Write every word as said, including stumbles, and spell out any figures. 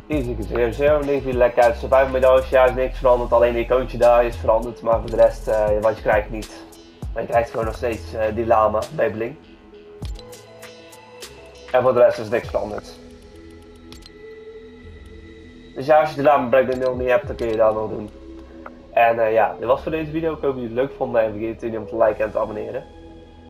Easy zero zero, niks weer lekker uit. Survival medailles, ja, is niks veranderd. Alleen de icoontje daar is veranderd. Maar voor de rest, uh, wat je krijgt niet. Maar je krijgt gewoon nog steeds uh, die lama bij Bling. En voor de rest is niks veranderd. Dus ja, als je de lama breakdown nog niet hebt, dan kun je dat nog doen. En uh, ja, dit was voor deze video. Ik hoop dat jullie het leuk vonden. En vergeet niet om te liken en te abonneren.